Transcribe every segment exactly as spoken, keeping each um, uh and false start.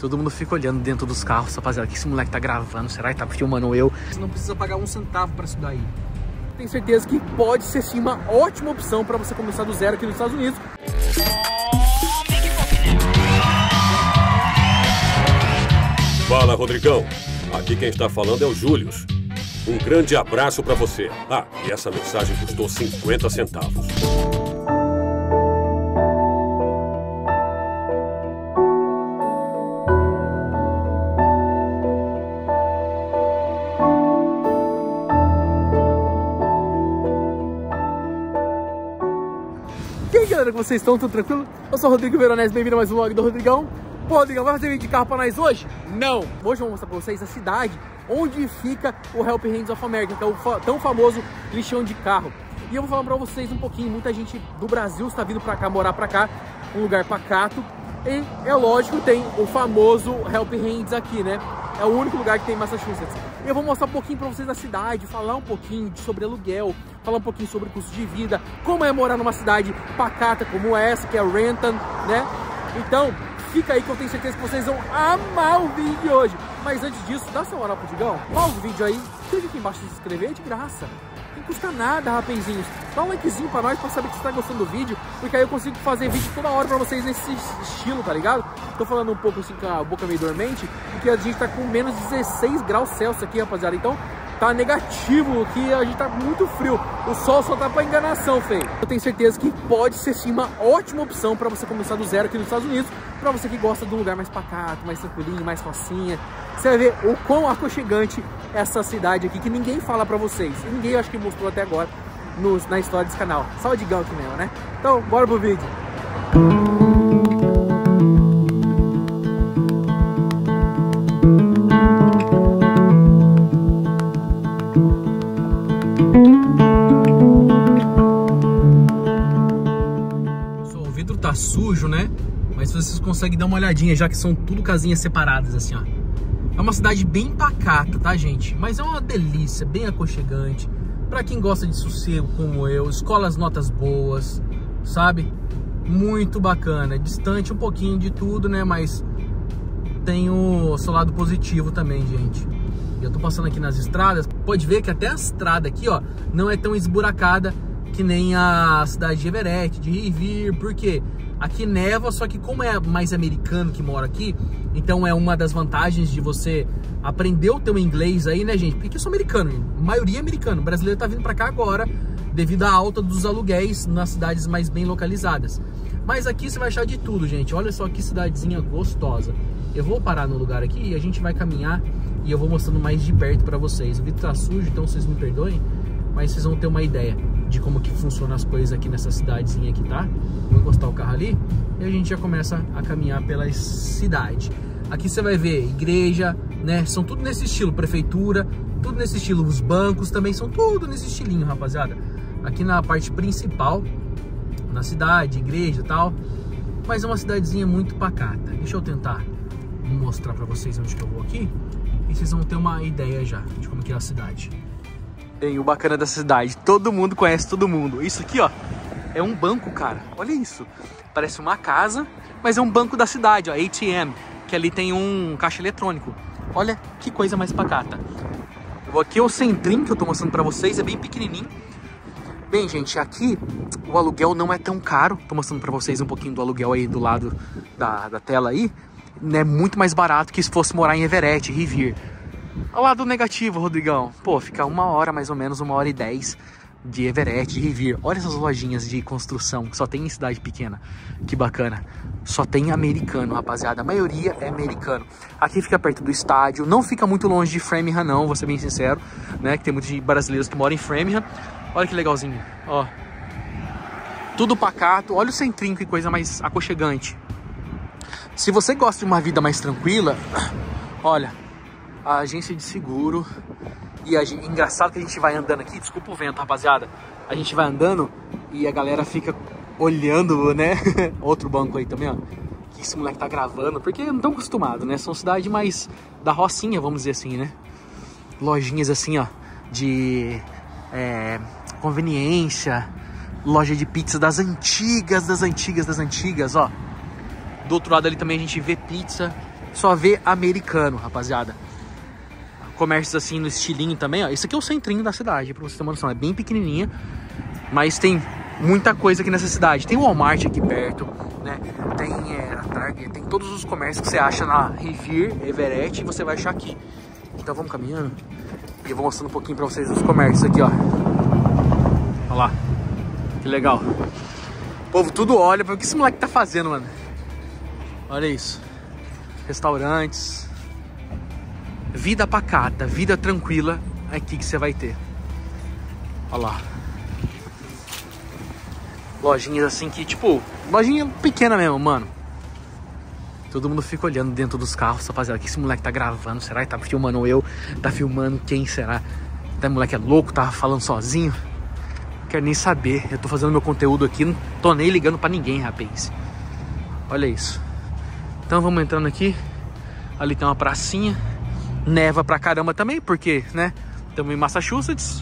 Todo mundo fica olhando dentro dos carros, rapaziada. O que esse moleque tá gravando? Será que tá filmando eu? Você não precisa pagar um centavo pra isso daí. Tenho certeza que pode ser sim uma ótima opção pra você começar do zero aqui nos Estados Unidos. Fala, Rodrigão. Aqui quem está falando é o Július. Um grande abraço pra você. Ah, e essa mensagem custou cinquenta centavos. E aí, galera, como vocês estão? Tudo tranquilo? Eu sou o Rodrigo Veronese, bem-vindo a mais um vlog do Rodrigão. Pô, Rodrigão, vai fazer vídeo de carro pra nós hoje? Não! Hoje eu vou mostrar pra vocês a cidade onde fica o Help Hands of America, que é o fa tão famoso lixão de carro. E eu vou falar pra vocês um pouquinho, muita gente do Brasil está vindo pra cá, morar pra cá, um lugar pacato. E é lógico, tem o famoso Help Hands aqui, né? É o único lugar que tem em Massachusetts. E eu vou mostrar um pouquinho pra vocês da cidade, falar um pouquinho sobre aluguel, falar um pouquinho sobre custo de vida, como é morar numa cidade pacata como essa, que é Renton, né? Então, fica aí que eu tenho certeza que vocês vão amar o vídeo de hoje. Mas antes disso, dá sua moral pro Digão, pausa o vídeo aí, clica aqui embaixo de se inscrever, é de graça. Não custa nada, rapazinhos. Dá um likezinho pra nós, pra saber que você tá gostando do vídeo, porque aí eu consigo fazer vídeo toda hora pra vocês nesse estilo, tá ligado? Tô falando um pouco assim com a boca meio dormente, porque a gente tá com menos dezesseis graus Celsius aqui, rapaziada. Então, tá negativo aqui, a gente tá muito frio. O sol só tá pra enganação, feio. Eu tenho certeza que pode ser sim uma ótima opção pra você começar do zero aqui nos Estados Unidos. Pra você que gosta de um lugar mais pacato, mais tranquilinho, mais facinha. Você vai ver o quão aconchegante é essa cidade aqui, que ninguém fala pra vocês. E ninguém, eu acho que mostrou até agora nos, na história desse canal. Só o Digão aqui mesmo, né? Então, bora pro vídeo. O vidro tá sujo, né? Mas vocês conseguem dar uma olhadinha, já que são tudo casinhas separadas, assim, ó. É uma cidade bem pacata, tá, gente? Mas é uma delícia, bem aconchegante. Pra quem gosta de sossego como eu, escolas notas boas, sabe? Muito bacana. Distante um pouquinho de tudo, né? Mas tem o seu lado positivo também, gente. Eu tô passando aqui nas estradas. Pode ver que até a estrada aqui, ó, não é tão esburacada que nem a cidade de Everett, de Revere. Por quê? Aqui neva, só que como é mais americano que mora aqui, então é uma das vantagens de você aprender o teu inglês aí, né, gente? Porque eu sou americano, a maioria é americano. O brasileiro tá vindo pra cá agora devido à alta dos aluguéis nas cidades mais bem localizadas. Mas aqui você vai achar de tudo, gente. Olha só que cidadezinha gostosa. Eu vou parar no lugar aqui e a gente vai caminhar e eu vou mostrando mais de perto pra vocês. O vídeo tá sujo, então vocês me perdoem, mas vocês vão ter uma ideia de como que funcionam as coisas aqui nessa cidadezinha aqui, tá? Vou encostar o carro ali e a gente já começa a caminhar pela cidade. Aqui você vai ver igreja, né? São tudo nesse estilo, prefeitura, tudo nesse estilo. Os bancos também são tudo nesse estilinho, rapaziada. Aqui na parte principal, na cidade, igreja e tal. Mas é uma cidadezinha muito pacata. Deixa eu tentar mostrar pra vocês onde que eu vou aqui e vocês vão ter uma ideia já de como que é a cidade. Bem, o bacana dessa cidade, todo mundo conhece todo mundo. Isso aqui, ó, é um banco, cara. Olha isso. Parece uma casa, mas é um banco da cidade, ó, A T M, que ali tem um caixa eletrônico. Olha que coisa mais pacata. Aqui é o centrinho que eu tô mostrando pra vocês, é bem pequenininho. Bem, gente, aqui o aluguel não é tão caro. Tô mostrando pra vocês um pouquinho do aluguel aí do lado da, da tela aí. É muito mais barato que se fosse morar em Everett, Revere. Ao lado negativo, Rodrigão. Pô, fica uma hora mais ou menos, uma hora e dez de Everett, de Revere. Olha essas lojinhas de construção que só tem em cidade pequena. Que bacana. Só tem americano, rapaziada. A maioria é americano. Aqui fica perto do estádio. Não fica muito longe de Framingham, não, vou ser bem sincero, né? Que tem muitos brasileiros que moram em Framingham. Olha que legalzinho, ó. Tudo pacato. Olha o centrinho, que coisa mais aconchegante. Se você gosta de uma vida mais tranquila, olha, a agência de seguro. E a gente, engraçado que a gente vai andando aqui, desculpa o vento, rapaziada. A gente vai andando e a galera fica olhando, né? Outro banco aí também, ó. Que esse moleque tá gravando, porque não estão acostumados, né? São cidade mais da rocinha, vamos dizer assim, né? Lojinhas assim, ó, de é, conveniência. Loja de pizza das antigas, das antigas, das antigas, ó. Do outro lado ali também a gente vê pizza. só vê americano, rapaziada. Comércios assim no estilinho também, ó. Esse aqui é o centrinho da cidade, pra você ter uma noção. É bem pequenininha, mas tem muita coisa aqui nessa cidade. Tem o Walmart aqui perto, né? Tem é, a Target, tem todos os comércios que você acha na Revere, Everett, e você vai achar aqui. Então vamos caminhando e eu vou mostrando um pouquinho pra vocês os comércios aqui, ó. Olha lá, que legal. O povo tudo olha para o que esse moleque tá fazendo, mano. Olha isso. Restaurantes. Vida pacata, vida tranquila, é aqui que você vai ter. Olha lá. Lojinhas assim que, tipo, lojinha pequena mesmo, mano. Todo mundo fica olhando dentro dos carros, rapaziada. O que esse moleque tá gravando? Será que tá filmando eu? Tá filmando quem será? Esse moleque é louco, tá falando sozinho? Não quero nem saber. Eu tô fazendo meu conteúdo aqui, não tô nem ligando pra ninguém, rapaz. Olha isso. Então vamos entrando aqui. Ali tem uma pracinha. Neva pra caramba também, porque, né? Estamos em Massachusetts.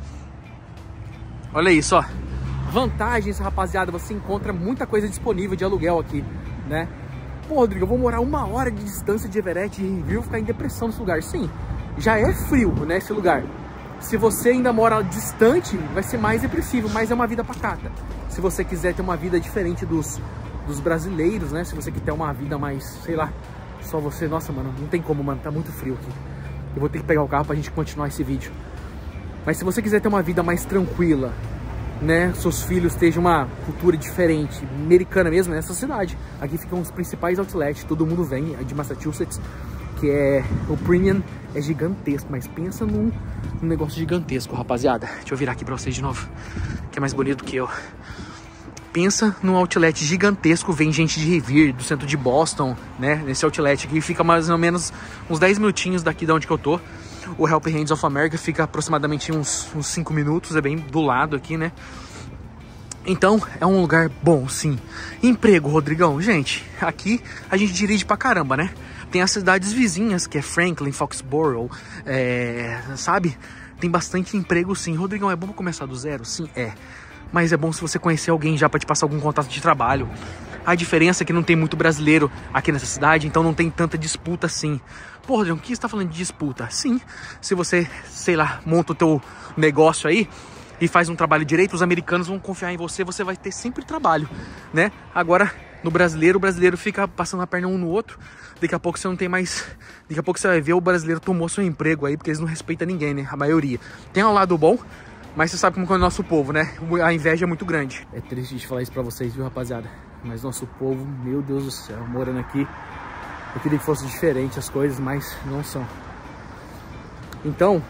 Olha isso, ó. Vantagens, rapaziada. Você encontra muita coisa disponível de aluguel aqui, né? Pô, Rodrigo, eu vou morar uma hora de distância de Everett e Revere, vou ficar em depressão nesse lugar. Sim, já é frio, né, esse lugar. Se você ainda mora distante, vai ser mais depressivo, mas é uma vida pacata. Se você quiser ter uma vida diferente dos, dos brasileiros, né? Se você quiser ter uma vida mais, sei lá, só você... Nossa, mano, não tem como, mano, tá muito frio aqui. Eu vou ter que pegar o carro pra gente continuar esse vídeo. Mas se você quiser ter uma vida mais tranquila, né? Seus filhos estejam uma cultura diferente, americana mesmo, nessa cidade. Aqui ficam os principais outlets, todo mundo vem, de Massachusetts, que é... O Premium é gigantesco, mas pensa num, num negócio gigantesco, rapaziada. Deixa eu virar aqui pra vocês de novo, que é mais bonito que eu. Pensa num outlet gigantesco, vem gente de Revere, do centro de Boston, né? Nesse outlet aqui fica mais ou menos uns dez minutinhos daqui de onde que eu tô. O Helping Hands of America fica aproximadamente uns, uns cinco minutos, é bem do lado aqui, né? Então, é um lugar bom, sim. Emprego, Rodrigão, gente, aqui a gente dirige pra caramba, né? Tem as cidades vizinhas, que é Franklin, Foxborough, é, sabe? Tem bastante emprego, sim. Rodrigão, é bom começar do zero? Sim, é. Mas é bom se você conhecer alguém já pra te passar algum contato de trabalho. A diferença é que não tem muito brasileiro aqui nessa cidade, então não tem tanta disputa assim. Pô, Rodrigo, o que você tá falando de disputa? Sim, se você, sei lá, monta o teu negócio aí e faz um trabalho direito, os americanos vão confiar em você, você vai ter sempre trabalho, né? Agora, no brasileiro, o brasileiro fica passando a perna um no outro, daqui a pouco você não tem mais... Daqui a pouco você vai ver o brasileiro tomou seu emprego aí, porque eles não respeitam ninguém, né? A maioria. Tem um lado bom, mas você sabe como é o nosso povo, né? A inveja é muito grande. É triste de falar isso pra vocês, viu, rapaziada? Mas nosso povo, meu Deus do céu, morando aqui, eu queria que fosse diferente as coisas, mas não são. Então,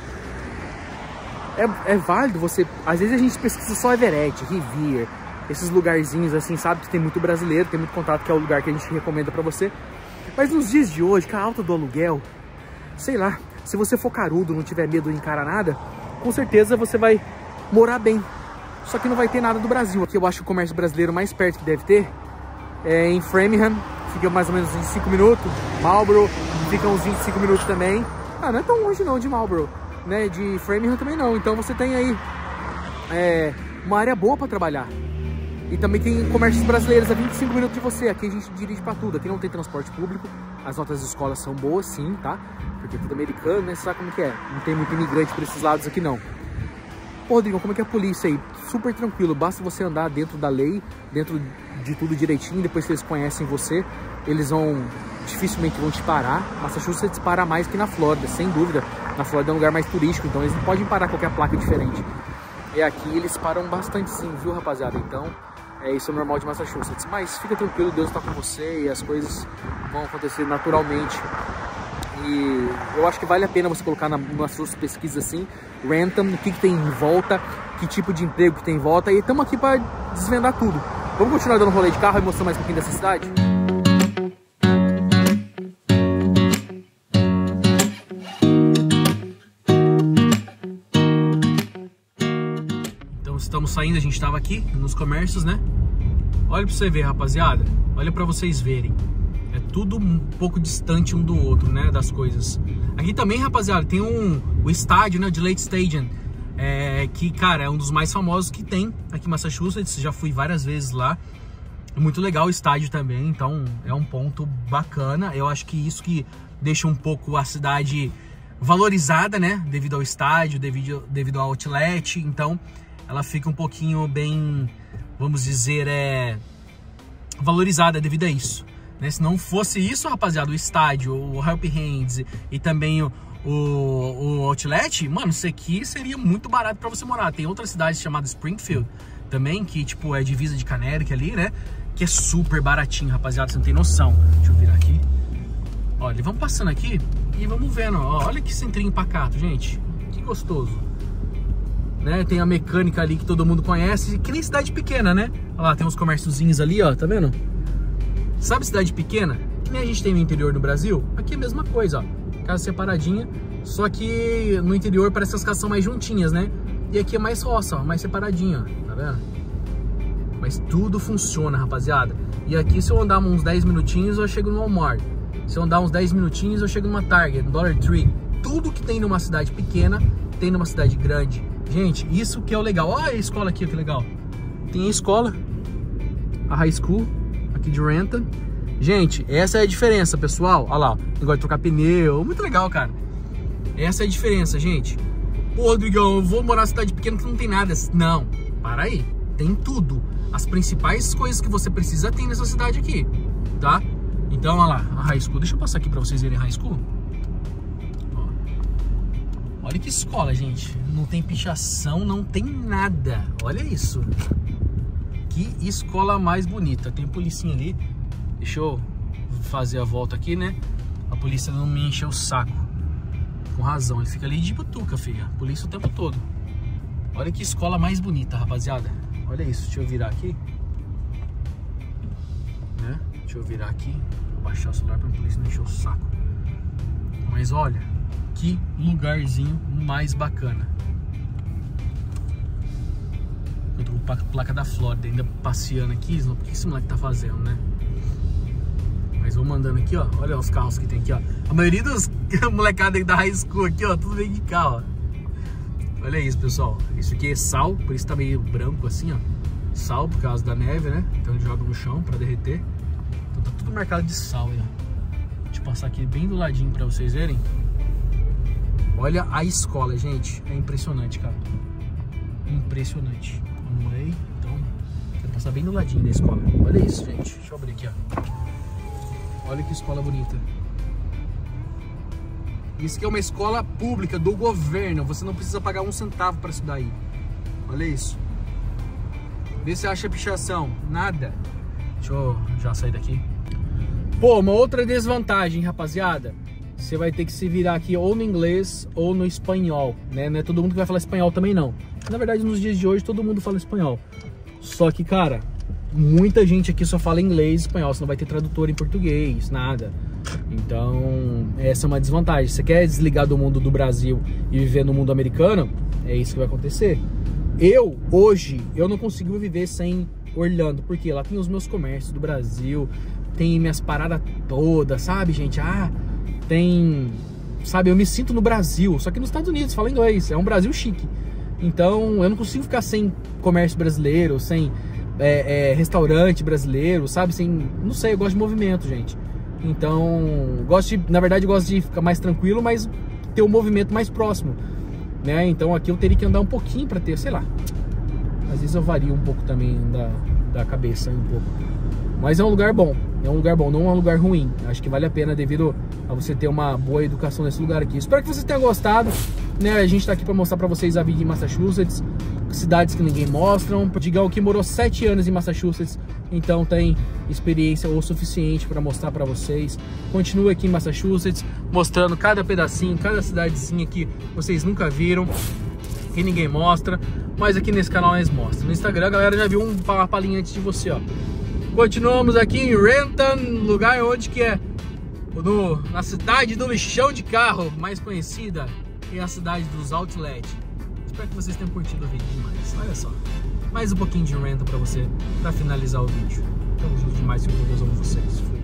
é, é válido você... Às vezes a gente pesquisa só Everett, Revere, esses lugarzinhos assim, sabe? Que tem muito brasileiro, tem muito contato, que é o lugar que a gente recomenda pra você. Mas nos dias de hoje, com a alta do aluguel, sei lá, se você for carudo, não tiver medo de encarar nada, com certeza você vai morar bem. Só que não vai ter nada do Brasil. Aqui eu acho que o comércio brasileiro mais perto que deve ter é em Framingham, fica mais ou menos vinte e cinco minutos. Marlboro fica uns vinte e cinco minutos também. Ah, não é tão longe não de Marlboro, né? De Framingham também não. Então você tem aí é, uma área boa para trabalhar. E também tem comércios brasileiros a vinte e cinco minutos de você. Aqui a gente dirige para tudo. Aqui não tem transporte público. As notas de escola são boas, sim, tá? Porque é tudo americano, né? Você sabe como que é. Não tem muito imigrante por esses lados aqui, não. Pô, Rodrigo, como é que é a polícia aí? Super tranquilo. Basta você andar dentro da lei, dentro de tudo direitinho. Depois que eles conhecem você, eles vão... dificilmente vão te parar. Massachusetts para mais que na Flórida, sem dúvida. Na Flórida é um lugar mais turístico, então eles não podem parar qualquer placa diferente. E aqui eles param bastante sim, viu, rapaziada? Então... é isso, é normal de Massachusetts. Mas fica tranquilo, Deus está com você e as coisas vão acontecer naturalmente. E eu acho que vale a pena você colocar na, nas suas pesquisas assim, Rentham, o que, que tem em volta, que tipo de emprego que tem em volta. E estamos aqui para desvendar tudo. Vamos continuar dando um rolê de carro e mostrar mais um pouquinho dessa cidade? Estamos saindo, a gente estava aqui nos comércios, né? Olha pra você ver, rapaziada. Olha pra vocês verem. É tudo um pouco distante um do outro, né? Das coisas. Aqui também, rapaziada, tem um o estádio, né? Gillette Stadium. É, que, cara, é um dos mais famosos que tem aqui em Massachusetts. Já fui várias vezes lá. Muito legal o estádio também, então é um ponto bacana. Eu acho que isso que deixa um pouco a cidade valorizada, né? Devido ao estádio, devido, devido ao outlet. Então ela fica um pouquinho bem, vamos dizer, é, valorizada devido a isso, né? Se não fosse isso, rapaziada, o estádio, o Helping Hands e também o, o, o outlet, mano, isso aqui seria muito barato para você morar. Tem outra cidade chamada Springfield também, que tipo é divisa de Connecticut ali, né? Que é super baratinho, rapaziada, você não tem noção. Deixa eu virar aqui. Olha, vamos passando aqui e vamos vendo, ó, olha que centrinho pacato, gente. Que gostoso. Né? Tem a mecânica ali que todo mundo conhece, que nem cidade pequena, né? Olha lá, tem uns comérciozinhos ali, ó, tá vendo? Sabe cidade pequena? Que nem a gente tem no interior no Brasil. Aqui é a mesma coisa, ó. Casa separadinha, só que no interior parece que as casas são mais juntinhas, né? E aqui é mais roça, ó, mais separadinho, ó, tá vendo? Mas tudo funciona, rapaziada. E aqui, se eu andar uns dez minutinhos, eu chego no Walmart. Se eu andar uns dez minutinhos, eu chego numa Target, no Dollar Tree. Tudo que tem numa cidade pequena, tem numa cidade grande. Gente, isso que é o legal. Olha a escola aqui, que legal. Tem a escola, a High School, aqui de Renton. Gente, essa é a diferença, pessoal. Olha lá, negócio de trocar pneu. Muito legal, cara. Essa é a diferença, gente. Pô, Rodrigão, eu vou morar numa cidade pequena que não tem nada. Não, para aí. Tem tudo. As principais coisas que você precisa tem nessa cidade aqui, tá? Então, olha lá, a High School. Deixa eu passar aqui pra vocês verem a High School. Ó. Olha que escola, gente. Não tem pichação, não tem nada. Olha isso. Que escola mais bonita. Tem policinha ali. Deixa eu fazer a volta aqui, né? A polícia não me enche o saco. Com razão, ele fica ali de butuca, filha. Polícia o tempo todo. Olha que escola mais bonita, rapaziada. Olha isso, deixa eu virar aqui, né? Deixa eu virar aqui, vou baixar o celular para a polícia não encher o saco. Mas olha, que lugarzinho mais bacana. Eu tô com a placa da Flórida ainda passeando aqui, o que esse moleque tá fazendo, né? Mas vou mandando aqui, ó, olha os carros que tem aqui, ó. A maioria dos molecados da High School aqui, ó, tudo vem de carro, ó. Olha isso, pessoal. Isso aqui é sal, por isso tá meio branco assim, ó. Sal por causa da neve, né? Então ele joga no chão pra derreter. Então tá tudo marcado de sal aí, ó. Deixa eu passar aqui bem do ladinho pra vocês verem. Olha a escola, gente. É impressionante, cara. Impressionante. Vamos aí. Então, quero passar bem do ladinho da escola. Olha isso, gente. Deixa eu abrir aqui, ó. Olha que escola bonita. Isso que é uma escola pública do governo. Você não precisa pagar um centavo para estudar aí. Olha isso. Vê se acha pichação. Nada. Deixa eu já sair daqui. Pô, uma outra desvantagem, rapaziada. Você vai ter que se virar aqui ou no inglês ou no espanhol, né? Não é todo mundo que vai falar espanhol também, não. Na verdade, nos dias de hoje, todo mundo fala espanhol. Só que, cara, muita gente aqui só fala inglês e espanhol. Você não vai ter tradutor em português, nada. Então, essa é uma desvantagem. Você quer desligar do mundo do Brasil e viver no mundo americano? É isso que vai acontecer. Eu, hoje, eu não consigo viver sem Orlando, porque lá tem os meus comércios do Brasil, tem minhas paradas todas, sabe, gente? Ah, tem... Sabe, eu me sinto no Brasil, só que nos Estados Unidos, fala inglês, é um Brasil chique. Então, eu não consigo ficar sem comércio brasileiro, sem é, é, restaurante brasileiro, sabe? Sem, não sei, eu gosto de movimento, gente. Então, gosto de, na verdade, eu gosto de ficar mais tranquilo, mas ter um movimento mais próximo, né? Então aqui eu teria que andar um pouquinho para ter, sei lá. Às vezes eu vario um pouco também da, da cabeça, um pouco. Mas é um lugar bom, é um lugar bom, não é um lugar ruim. Acho que vale a pena devido a você ter uma boa educação nesse lugar aqui. Espero que vocês tenham gostado, né? A gente tá aqui para mostrar para vocês a vida em Massachusetts, cidades que ninguém mostram. O Digão que morou sete anos em Massachusetts, então tem experiência o suficiente para mostrar para vocês. Continua aqui em Massachusetts, mostrando cada pedacinho, cada cidadezinha que vocês nunca viram, que ninguém mostra, mas aqui nesse canal nós mostramos. No Instagram a galera já viu uma palhinha antes de você, ó. Continuamos aqui em Renton, lugar onde que é no, na cidade do lixão de carro, mais conhecida, é a cidade dos outlets. Espero que vocês tenham curtido o vídeo demais. Olha só, mais um pouquinho de Renton pra você, pra finalizar o vídeo. Tamo junto demais, meu Deus, amo vocês.